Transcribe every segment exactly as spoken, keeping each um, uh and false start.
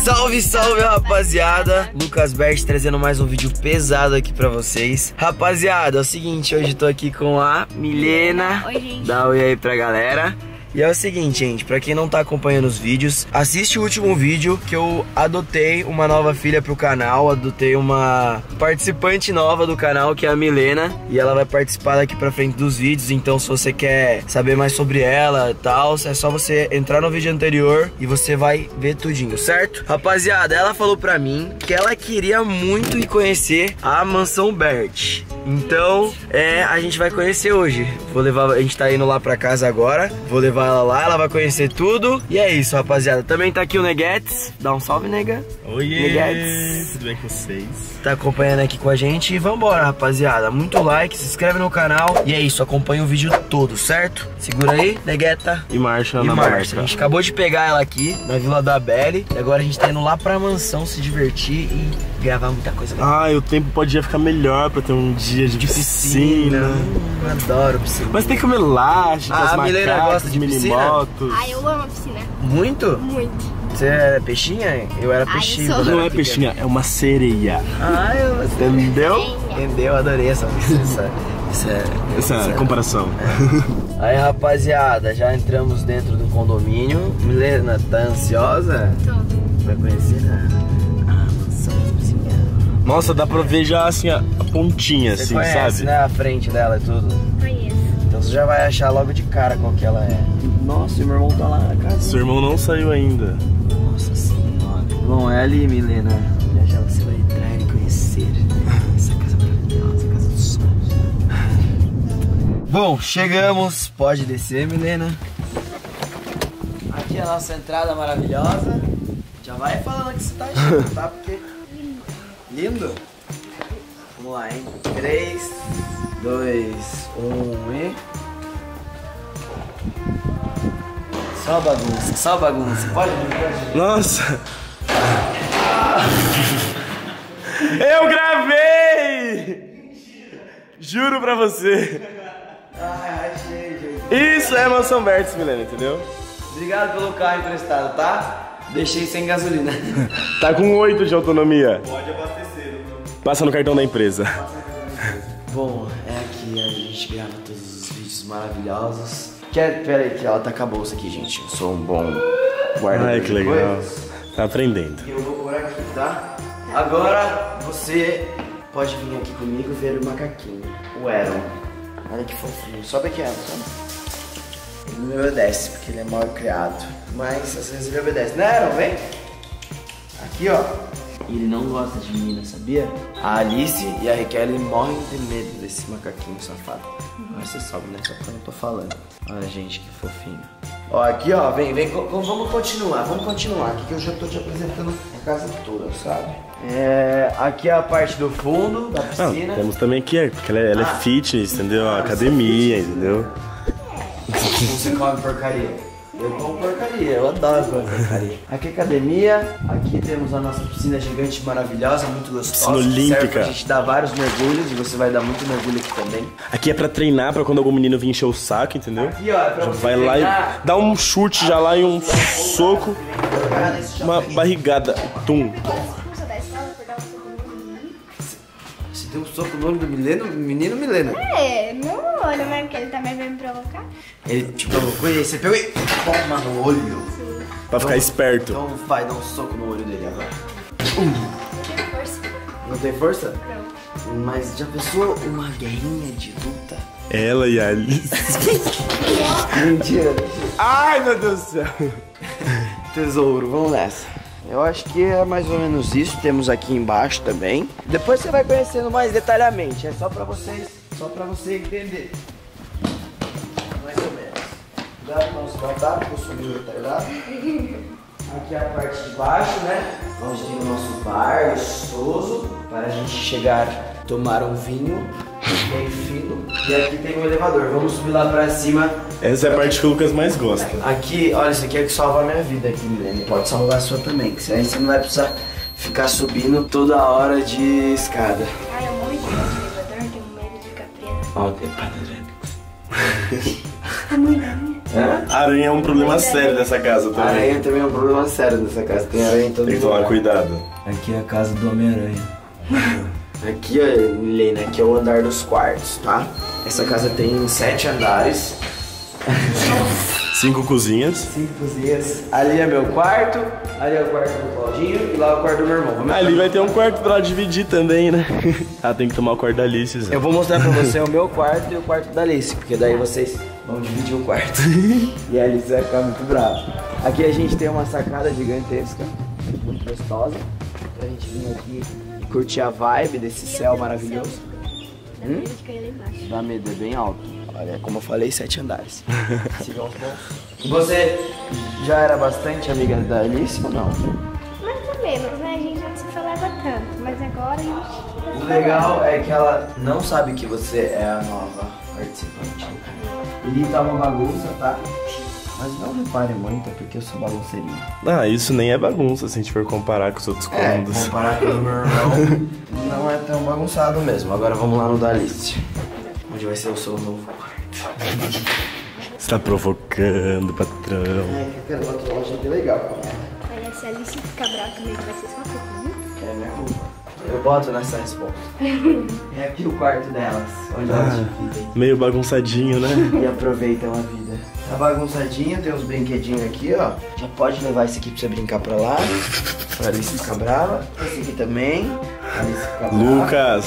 Salve, salve, rapaziada. Lucas Bert trazendo mais um vídeo pesado aqui pra vocês. Rapaziada, é o seguinte, hoje tô aqui com a Milena. Oi, gente. Dá um oi aí pra galera. E é o seguinte, gente, pra quem não tá acompanhando os vídeos, assiste o último vídeo que eu adotei uma nova filha pro canal. Adotei uma participante nova do canal, que é a Milena. E ela vai participar daqui pra frente dos vídeos. Então se você quer saber mais sobre ela e tal, é só você entrar no vídeo anterior e você vai ver tudinho, certo? Rapaziada, ela falou pra mim que ela queria muito ir conhecer a Mansão Bert. Então, é, a gente vai conhecer hoje. Vou levar, a gente tá indo lá pra casa agora. Vou levar ela lá, ela vai conhecer tudo. E é isso, rapaziada. Também tá aqui o Neguetes. Dá um salve, nega. Oiê, Neguetes. tudo bem com vocês? Tá acompanhando aqui com a gente. E vambora, rapaziada. Muito like, se inscreve no canal. E é isso, acompanha o vídeo todo, certo? Segura aí, Negueta. E marcha E na marcha. marca. A gente acabou de pegar ela aqui na Vila da Belly. E agora a gente tá indo lá pra mansão se divertir e gravar muita coisa legal. Ah, o tempo podia ficar melhor pra ter um dia de, De piscina. piscina. Hum, adoro piscina. Mas tem que comer elásticas, Ah, a Milena macacos, gosta de piscina? minimotos. Ai, eu amo a piscina. Muito? Muito. Você era peixinha? Eu era Ai, peixinho. eu sou. quando Não era é pequeno. peixinha, é uma sereia. Ah, eu... Entendeu? Entendeu? Adorei essa, essa, essa, Essa comparação. Aí, rapaziada, já entramos dentro do condomínio. Milena, tá ansiosa? Tô. Vai conhecer a, a mansãozinha. Nossa, dá pra ver já assim a, a pontinha, Você assim, conhece, sabe? né? A frente dela e tudo. Conheço. Então você já vai achar logo de cara qual que ela é. Nossa, e meu irmão tá lá na casa. Seu irmão não saiu ainda. Nossa senhora. Bom, é ali, Milena. Já já você vai entrar e conhecer essa casa maravilhosa, a casa dos sonhos. Bom, chegamos. Pode descer, Milena. Aqui é a nossa entrada maravilhosa. Já vai falando que você tá achando, tá? Porque... Lindo? Vamos lá, hein? três, dois, um e... Só bagunça, só bagunça. Pode vir, Nossa! Eu gravei! Juro pra você. Ai, achei, gente. Isso é Mansão Bert, Milena, entendeu? Obrigado pelo carro emprestado, tá? Deixei sem gasolina. Tá com oito de autonomia. Pode abastecer. Passa no cartão da empresa. Bom, é aqui a gente grava todos os vídeos maravilhosos. Quer, pera aí que ela tá com a bolsa aqui, gente. Eu sou um bom guardador. Ai, que de legal. coisas. Tá aprendendo. E eu vou por aqui, tá? Agora você pode vir aqui comigo ver o macaquinho, o Aaron. Olha que fofinho. Sobe aqui, Aaron. Sobe. Ele não me obedece, porque ele é mal criado. Mas às vezes ele obedece. Né, Aaron? Vem. Aqui, ó. E ele não gosta de menina, sabia? A Alice e a Raquel morrem de medo desse macaquinho safado. Mas você sobe, né? Só porque eu não tô falando. Olha, gente, que fofinho. Ó, aqui, ó. Vem, vem. co- Vamos continuar, vamos continuar. Aqui que eu já tô te apresentando a casa toda, sabe? É... Aqui é a parte do fundo da Não, piscina. temos também aqui, porque ela, é- ela Ah. é fitness, entendeu? A academia, entendeu? Você come porcaria. Eu como porcaria, eu adoro comer porcaria. Aqui é academia, aqui temos a nossa piscina gigante maravilhosa, muito gostosa. Piscina que serve olímpica. pra gente dar vários mergulhos e você vai dar muito mergulho aqui também. Aqui é pra treinar, pra quando algum menino vir encher o saco, entendeu? Aqui, ó, é pra Já você vai lá treinar. e dá um chute já lá e um soco, Jogar nesse chão. uma barrigada, tum. Você da escola por dar um soco no menino? Você deu um soco no olho do Mileno, menino Milena. É, no olho mesmo, que ele também veio me provocar. Ele te provocou e aí você pegou e toma no olho. Pra ficar esperto. Então vai dar um soco no olho dele agora. Não tem força. Não tem força? Não. Mas já pensou uma guerrinha de luta? Ela e a Alice. Mentira. Ai, meu Deus do céu. Tesouro, vamos nessa. Eu acho que é mais ou menos isso. Temos aqui embaixo também. Depois você vai conhecendo mais detalhadamente. É só pra vocês, só pra você entender. Mais ou menos. Cuidado com os guardados, que eu sou meio retardado. Aqui é a parte de baixo, né? Onde tem o nosso bar gostoso. Para a gente chegar, tomar um vinho bem fino. E aqui tem um elevador. Vamos subir lá pra cima. Essa é a parte que o Lucas mais gosta. Aqui, olha, isso aqui é que salva a minha vida aqui, Milene. Pode salvar a sua também, que aí você não vai precisar ficar subindo toda hora de escada. Ai, eu morro de medo de elevador, tenho medo de ficar presa. Ó, tem padrão. A mãe da minha. Hã? Aranha é um problema sério dessa casa também. Aranha também é um problema sério dessa casa. Tem aranha em todo Tem que tomar lugar. cuidado. Aqui é a casa do Homem-Aranha. Aqui, ó, Milena, aqui é o andar dos quartos, tá? Essa casa tem sete andares. Cinco cozinhas. Cinco cozinhas. Ali é meu quarto, ali é o quarto do Claudinho e lá é o quarto do meu irmão. Vamos Ali vai ter um quarto pra dividir também, né? Ah, tem que tomar o quarto da Alice, Zé. Eu vou mostrar pra você o meu quarto e o quarto da Alice, porque daí vocês vão dividir o quarto. E a Alice vai ficar muito brava. Aqui a gente tem uma sacada gigantesca, muito gostosa, pra gente vir aqui e curtir a vibe desse céu maravilhoso. Hum? De cair lá embaixo. Dá medo, é bem alto. Olha, como eu falei, sete andares. Sigam os bons. Você já era bastante amiga da Alice ou não? Mais ou menos, né? A gente não se falava tanto, mas agora a gente... O legal é que ela não sabe que você é a nova participante do canal. E tá uma bagunça, tá? Mas não repare muito, é porque eu sou bagunceirinho. Ah, isso nem é bagunça se a gente for comparar com os outros É, cômodos. comparar com o meu irmão, não é tão bagunçado mesmo. Agora vamos lá no da Alice. Onde vai ser o seu novo quarto. Você tá provocando, patrão. É, que aquela outra loja aqui é legal. Olha, se a Alice ficar brava comigo, vai ser só culpa, É minha culpa. Eu boto nessa resposta. É aqui o quarto delas, onde elas dividem Meio bagunçadinho, né? e aproveitam a vida. Tá bagunçadinho, tem uns brinquedinhos aqui, ó. Já pode levar esse aqui pra você brincar pra lá. Pra Alice ficar brava. Esse aqui também. Pra Alice ficar brava. Lucas.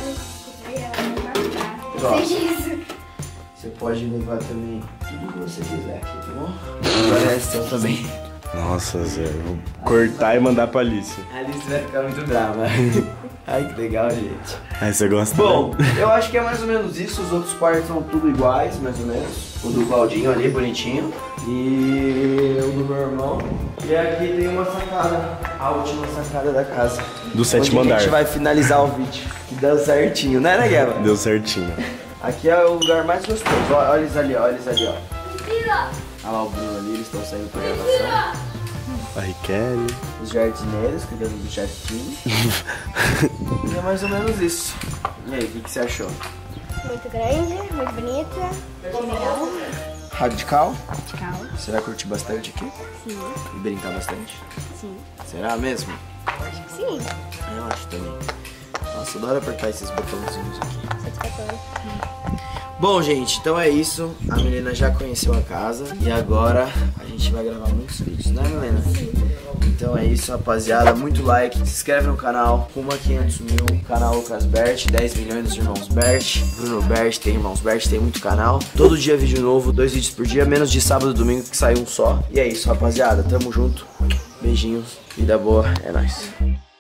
Seja isso. Você pode levar também tudo que você quiser aqui, tá bom? Agora é seu também. Nossa, Zé. Vou cortar e mandar pra Alice. A Alice vai ficar muito brava. Ai, que legal, gente. Aí você gosta? Bom, eu acho que é mais ou menos isso. Os outros quartos são tudo iguais, mais ou menos. O do Claudinho ali, bonitinho. E o do meu irmão. E aqui tem uma sacada, a última sacada da casa. Do sétimo onde andar. a gente vai finalizar o vídeo. Que deu certinho, né, né, Gueva? Deu certinho. Aqui é o lugar mais gostoso. Olha, olha eles ali, olha eles ali, ó. Olha lá o Bruno ali, eles estão saindo pra gravação. A Riquelme. Os jardineiros cuidando do jardim. E é mais ou menos isso. E aí, o que, que você achou? Muito grande, muito bonita, achei legal. Radical? Radical, Você vai curtir bastante aqui? sim, E brincar bastante? sim. Será mesmo? Acho que sim. Eu acho também. Nossa, eu adoro apertar esses botãozinhos aqui. Satisfatório. Bom, gente, então é isso. A Milena já conheceu a casa e agora a gente vai gravar muitos vídeos, né, Milena? Então é isso, rapaziada. Muito like, se inscreve no canal. Rumo a quinhentos mil. Canal Lucas Bert, dez milhões dos irmãos Bert. Bruno Bert, tem irmãos Bert, tem muito canal. Todo dia vídeo novo, dois vídeos por dia, menos de sábado e domingo que sai um só. E é isso, rapaziada. Tamo junto. Beijinhos, vida boa, é nóis.